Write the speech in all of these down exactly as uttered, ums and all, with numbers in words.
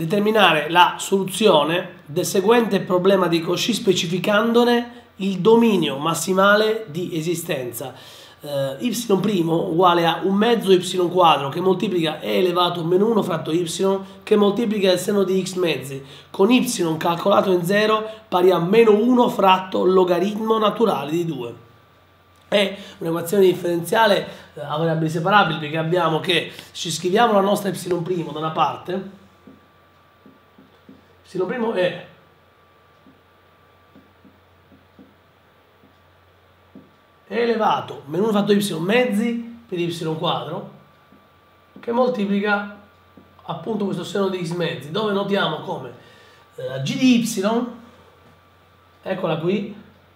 determinare la soluzione del seguente problema di Cauchy specificandone il dominio massimale di esistenza. Uh, y' uguale a un mezzo y quadro che moltiplica e elevato meno uno fratto y che moltiplica il seno di x mezzi con y calcolato in zero pari a meno uno fratto logaritmo naturale di due. È un'equazione differenziale uh, a variabili separabili, perché abbiamo che ci scriviamo la nostra y' da una parte, y' è è elevato meno uno fatto y mezzi per y quadro che moltiplica appunto questo seno di x mezzi, dove notiamo come eh, la g di y, eccola qui,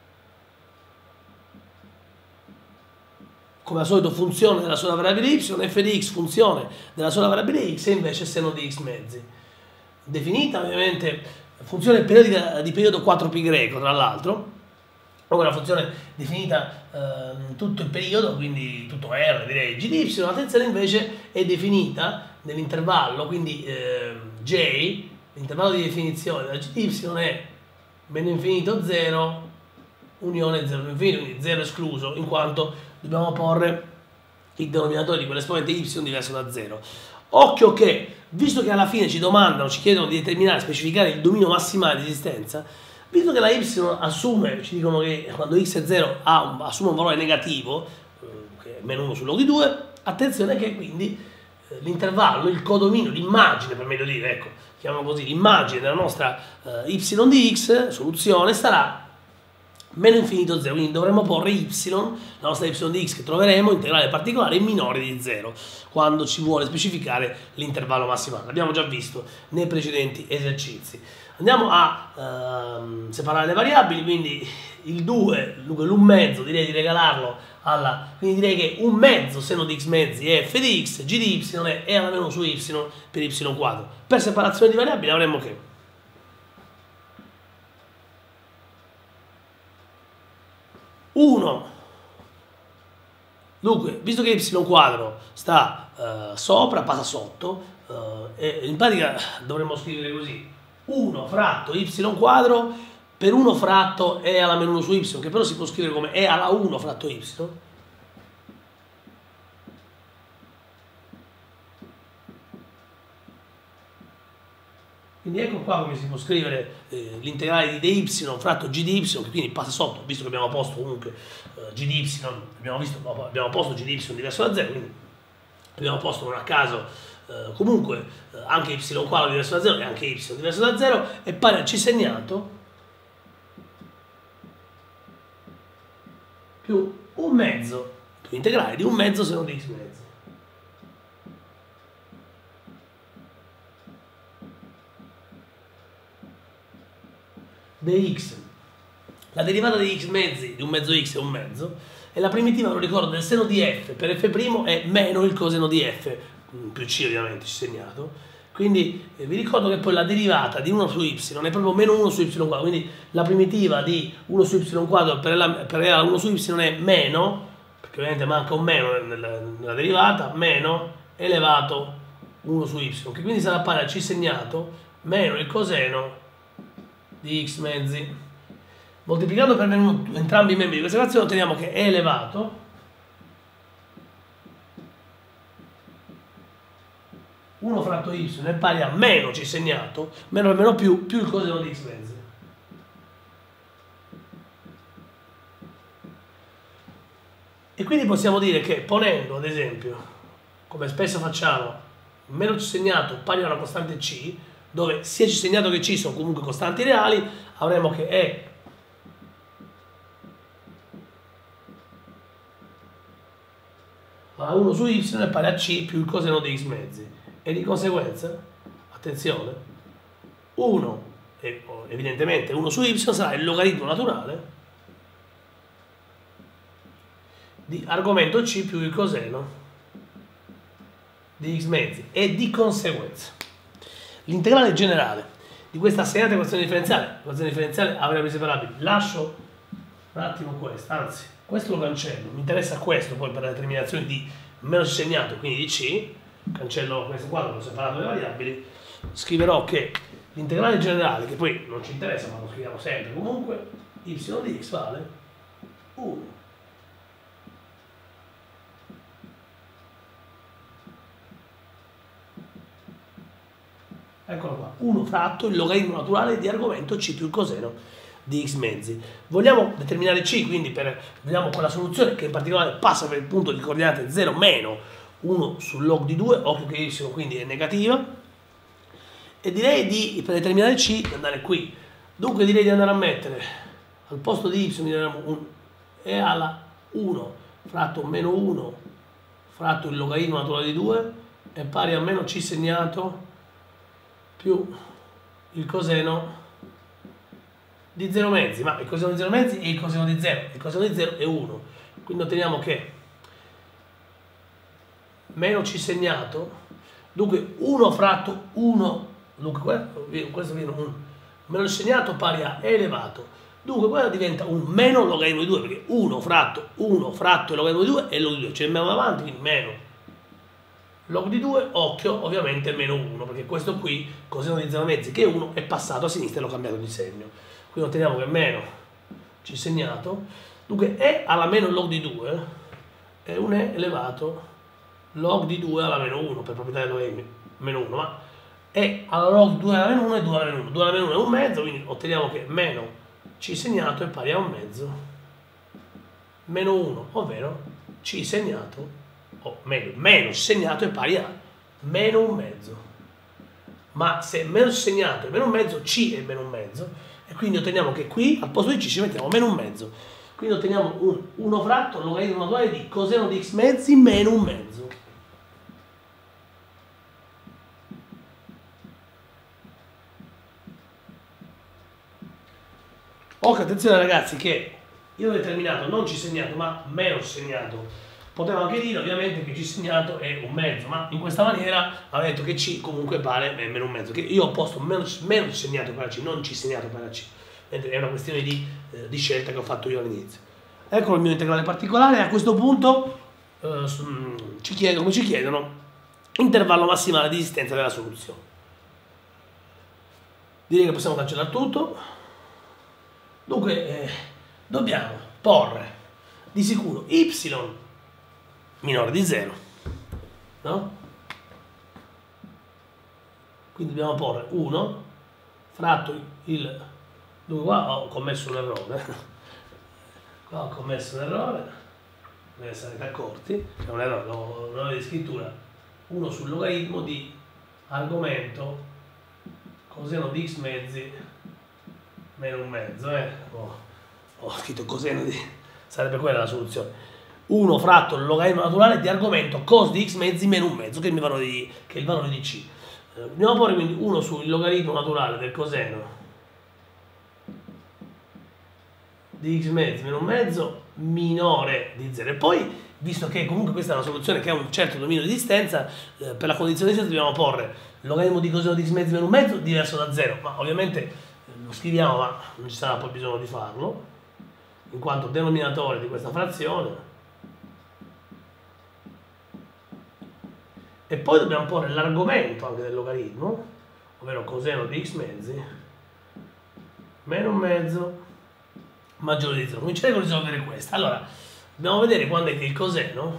come al solito funzione della sola variabile y, f di x funzione della sola variabile x e invece seno di x mezzi. Definita ovviamente funzione periodica di periodo quattro pi greco, tra l'altro, una funzione definita eh, tutto il periodo, quindi tutto R, direi g di y. Attenzione, invece è definita nell'intervallo, quindi eh, J, l'intervallo di definizione della g di y è meno infinito zero, unione zero infinito, quindi zero escluso, in quanto dobbiamo porre il denominatore di quell'esponente y diverso da zero. Occhio che, visto che alla fine ci domandano, ci chiedono di determinare, specificare il dominio massimale di esistenza, visto che la y assume, ci dicono che quando x è zero ha un, assume un valore negativo, che è meno uno sul log di due, attenzione che quindi eh, l'intervallo, il codominio, l'immagine per meglio dire, ecco, chiamiamo così, l'immagine della nostra eh, y di x, soluzione, sarà meno infinito zero, quindi dovremo porre y, la nostra y di x che troveremo, integrale particolare, minore di zero, quando ci vuole specificare l'intervallo massimale. L'abbiamo già visto nei precedenti esercizi. Andiamo a ehm, separare le variabili, quindi il due, l'un mezzo, direi di regalarlo alla, quindi direi che un mezzo seno di x mezzi è f di x, g di y è e alla meno su y per y quadro. Per separazione di variabili avremo che uno, dunque, visto che y quadro sta eh, sopra, passa sotto, eh, e in pratica dovremmo scrivere così: uno fratto y quadro per uno fratto e alla meno uno su y, che però si può scrivere come e alla uno fratto y. Quindi ecco qua come si può scrivere eh, l'integrale di dy fratto g di y, che quindi passa sotto, visto che abbiamo posto comunque eh, g di y, abbiamo, visto, abbiamo posto g di y diverso da zero, quindi abbiamo posto non a caso Uh, comunque uh, anche y quadro diverso da zero e anche y diverso da zero è pari a c segnato più un mezzo più integrale di un mezzo seno di x mezzo. Dx, la derivata di x mezzi di un mezzo x è un mezzo e la primitiva, lo ricordo, del seno di f per f' è meno il coseno di f più c ovviamente, c segnato, quindi eh, vi ricordo che poi la derivata di uno su y è proprio meno uno su y quadro, quindi la primitiva di uno su y quadro per la, per la uno su y è meno, perché ovviamente manca un meno nella, nella derivata, meno elevato uno su y, che quindi sarà pari a c segnato meno il coseno di x mezzi. Moltiplicando per entrambi i membri di questa equazione otteniamo che è elevato uno fratto y è pari a meno c segnato, meno per meno più, più il coseno di x mezzi. E quindi possiamo dire che ponendo, ad esempio, come spesso facciamo, meno c segnato pari a una costante c, dove sia c segnato che c sono comunque costanti reali, avremo che è a uno su y è pari a c più il coseno di x mezzi. E di conseguenza, attenzione, uno, evidentemente uno su y sarà il logaritmo naturale di argomento c più il coseno di x mezzi. E di conseguenza l'integrale generale di questa assegnata equazione differenziale, equazione differenziale a variabili separabili, lascio un attimo questo, anzi questo lo cancello, mi interessa questo poi per la determinazione di meno c segnato, quindi di c, cancello questo qua, ho separato le variabili, scriverò che l'integrale generale, che poi non ci interessa ma lo scriviamo sempre comunque, y di x vale uno. Eccolo qua, uno fratto il logaritmo naturale di argomento c più il coseno di x mezzi. Vogliamo determinare c, quindi per, vediamo quella soluzione che in particolare passa per il punto di coordinate zero meno uno sul log di due, occhio che y quindi è negativa, e direi di, per determinare c, di andare qui. Dunque direi di andare a mettere al posto di y diremo un e alla uno fratto meno uno fratto il logaritmo naturale di due è pari a meno c segnato più il coseno di zero mezzi, ma il coseno di zero mezzi è il coseno di zero, il coseno di zero è uno, quindi otteniamo che meno c segnato, dunque uno fratto uno, dunque questo viene un meno il segnato pari a e elevato, dunque quello diventa un meno logaritmo di due, perché uno fratto uno fratto il logaritmo di due è log di due, c'è il meno davanti, quindi meno log di due, occhio, ovviamente meno uno, perché questo qui, coseno di zero mezzi, che è uno, è passato a sinistra e l'ho cambiato di segno. Quindi otteniamo che meno c segnato, dunque e alla meno log di due è un e elevato log di due alla meno uno, per proprietà del meno uno, ma e alla log di due alla meno uno è due alla meno uno, due alla meno uno è un mezzo, quindi otteniamo che meno c segnato è pari a un mezzo meno uno, ovvero c segnato o meglio, meno segnato è pari a meno un mezzo, ma se meno segnato è meno un mezzo, c è meno un mezzo, e quindi otteniamo che qui al posto di c ci mettiamo meno un mezzo, quindi otteniamo un uno fratto logaritmo naturale di coseno di x mezzi meno un mezzo. Ok, attenzione ragazzi che io ho determinato non c segnato ma meno segnato. Potevo anche dire ovviamente che c segnato è un mezzo, ma in questa maniera avevo detto che c comunque vale meno un mezzo, che io ho posto meno, meno segnato per la c, non c segnato per la c, è una questione di, eh, di scelta che ho fatto io all'inizio. Ecco il mio integrale particolare, a questo punto eh, ci chiedono, come ci chiedono, intervallo massimale di esistenza della soluzione. Direi che possiamo cancellare tutto. Dunque eh, dobbiamo porre di sicuro y minore di zero, no? Quindi dobbiamo porre uno fratto il, dunque qua ho commesso un errore, qua ho commesso un errore, ve ne sarete accorti, c'è un errore, un errore di scrittura, uno sul logaritmo di argomento coseno di x mezzi meno un mezzo, eh? oh, ho scritto coseno di, sarebbe quella la soluzione. uno fratto il logaritmo naturale di argomento cos di x mezzi meno un mezzo, che è il valore di, che è il valore di c. Eh, andiamo a porre quindi uno sul logaritmo naturale del coseno di x mezzi meno un mezzo minore di zero. E poi, visto che comunque questa è una soluzione che ha un certo dominio di esistenza, eh, per la condizione di esistenza dobbiamo porre il logaritmo di coseno di x mezzi meno un mezzo diverso da zero, ma ovviamente eh, lo scriviamo, ma non ci sarà poi bisogno di farlo, in quanto denominatore di questa frazione. E poi dobbiamo porre l'argomento anche del logaritmo, ovvero coseno di x mezzi meno un mezzo maggiore di zero. Comincerei con risolvere questa. Allora, dobbiamo vedere quando è che il coseno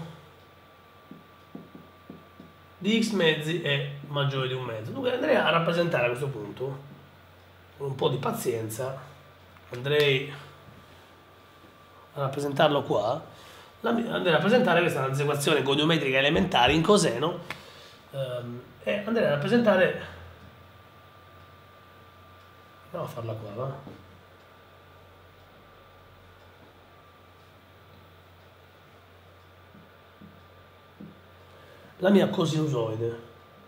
di x mezzi è maggiore di un mezzo. Dunque andrei a rappresentare a questo punto, con un po' di pazienza, andrei a rappresentarlo qua. Andrei a rappresentare questa è una disequazione goniometrica elementare in coseno ehm, e andrei a rappresentare, andiamo a farla qua, va? La mia cosinusoide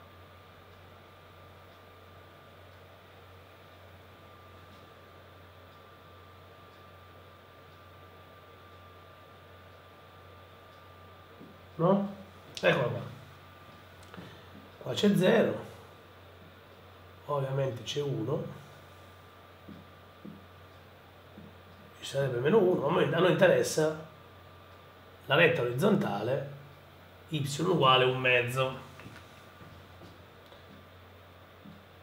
no? Eccola qua. Qua c'è zero, ovviamente c'è uno, ci sarebbe meno uno, a noi interessa la retta orizzontale y uguale un mezzo.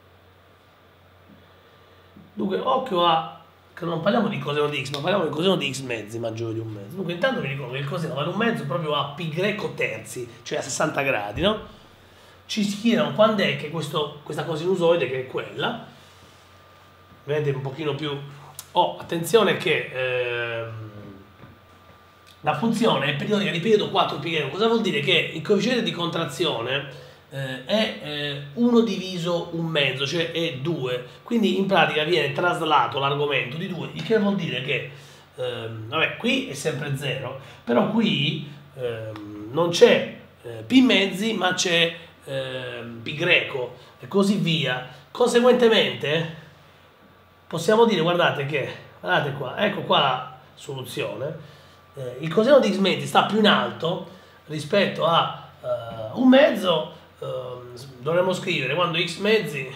Dunque, occhio a, che non parliamo di coseno di x, ma parliamo di coseno di x mezzi maggiore di un mezzo. Dunque, intanto vi ricordo che il coseno vale un mezzo proprio a pi greco terzi, cioè a sessanta gradi, no? Ci si chiedono quando è che questo, questa cosinusoide, che è quella, vedete un pochino più... Oh, attenzione che ehm, la funzione è periodica di periodo quattro pi greco. Cosa vuol dire? Che il coefficiente di contrazione eh, è eh, uno diviso un mezzo, cioè è due. Quindi in pratica viene traslato l'argomento di due, il che vuol dire che, ehm, vabbè, qui è sempre zero, però qui ehm, non c'è eh, pi mezzi, ma c'è eh, pi greco e così via. Conseguentemente possiamo dire, guardate che, guardate qua, ecco qua la soluzione, eh, il coseno di x mezzi sta più in alto rispetto a uh, un mezzo, uh, dovremmo scrivere quando x mezzi,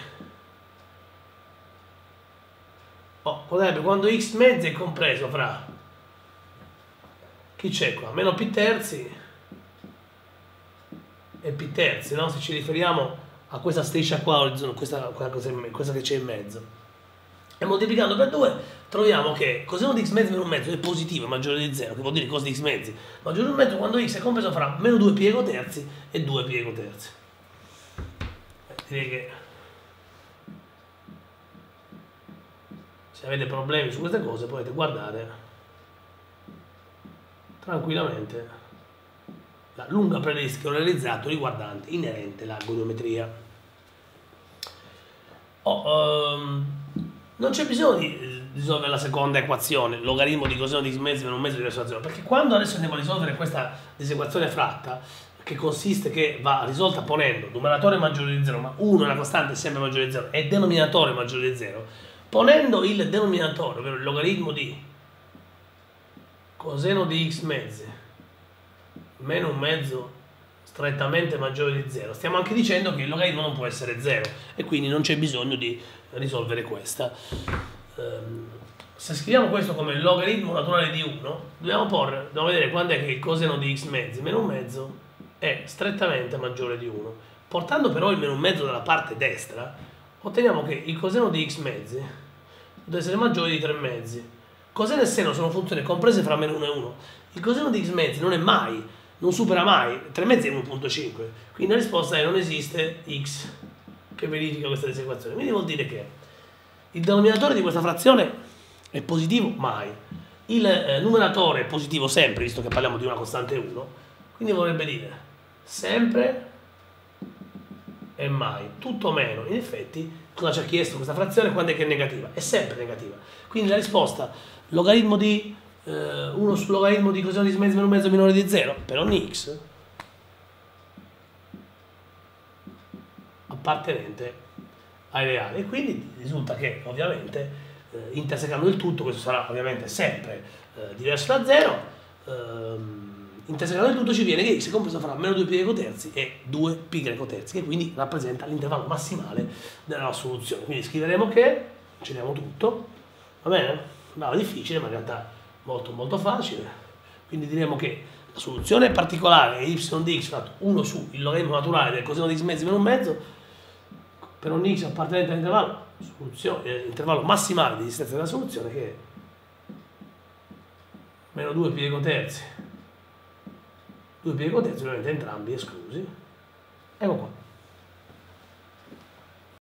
oh, potrebbe, quando x mezzi è compreso fra, chi c'è qua, meno p terzi e p terzi, no? Se ci riferiamo a questa striscia qua, questa, questa che c'è in mezzo. E moltiplicando per due troviamo che coseno di x mezzi meno un mezzo è positivo, maggiore di zero, che vuol dire cos di x mezzi maggiore di un mezzo quando x è compreso fra meno due piego terzi e due piego terzi. Eh, direi che se avete problemi su queste cose potete guardare tranquillamente la lunga playlist che ho realizzato riguardante inerente la goniometria. Oh, um, non c'è bisogno di risolvere la seconda equazione, logaritmo di coseno di x mezzi meno un mezzo di risolvazione, perché quando adesso andiamo a risolvere questa disequazione fratta, che consiste che va risolta ponendo numeratore maggiore di zero, ma uno è una costante sempre maggiore di zero, e denominatore maggiore di zero, ponendo il denominatore, ovvero il logaritmo di coseno di x mezzi meno un mezzo strettamente maggiore di zero, stiamo anche dicendo che il logaritmo non può essere zero e quindi non c'è bisogno di risolvere questa. Um, se scriviamo questo come logaritmo naturale di uno, dobbiamo porre, dobbiamo vedere quando è che il coseno di x mezzi meno un mezzo è strettamente maggiore di uno. Portando però il meno un mezzo dalla parte destra, otteniamo che il coseno di x mezzi deve essere maggiore di tre mezzi. Coseno e seno sono funzioni comprese fra meno uno e uno. Il coseno di x mezzi non è mai, non supera mai, tre mezzi è uno virgola cinque, quindi la risposta è non esiste x che verifica questa disequazione. Quindi vuol dire che il denominatore di questa frazione è positivo mai, il eh, numeratore è positivo sempre, visto che parliamo di una costante uno, quindi vorrebbe dire sempre e mai, tutto meno. In effetti cosa ci ha chiesto questa frazione? Quando è che è negativa? È sempre negativa. Quindi la risposta, logaritmo di eh, uno sul logaritmo di coseno di x mezzi meno un mezzo minore di zero per ogni x appartenente ai reali, e quindi risulta che ovviamente eh, intersecando il tutto, questo sarà ovviamente sempre eh, diverso da zero, ehm, intersecando il tutto ci viene che x è compreso fra meno due pi greco terzi e due pi greco terzi, che quindi rappresenta l'intervallo massimale della nostra soluzione. Quindi scriveremo che canceliamo tutto, va bene? Sembrava difficile, ma in realtà molto molto facile. Quindi diremo che la soluzione particolare è y di x fratto uno su il logaritmo naturale del coseno di x mezzi meno un mezzo per ogni x appartenente all'intervallo eh, intervallo massimale di distanza della soluzione, che è meno due pi greco terzi, due pi greco terzi, ovviamente entrambi esclusi. Ecco qua.